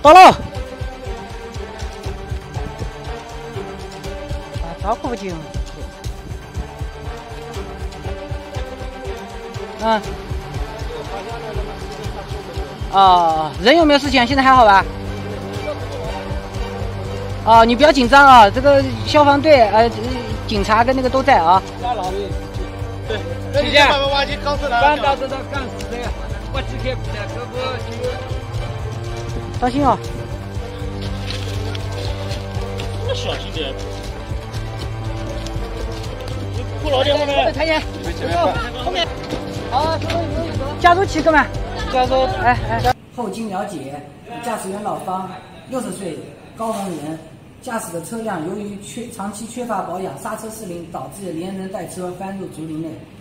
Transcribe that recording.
到了。招呼不进。人有没有事情？现在还好吧？你不要紧张啊，这个消防队警察跟那个都在啊。 对，听见？搬到这干死的，我只看不见，可不。 当心啊！ 那小心点。你哭老点后面。 看见？后面。好，加速器，哥们。加速。后经了解，驾驶员老方，60岁，高能人，驾驶的车辆由于长期缺乏保养，刹车失灵，导致连人带车翻入竹林内。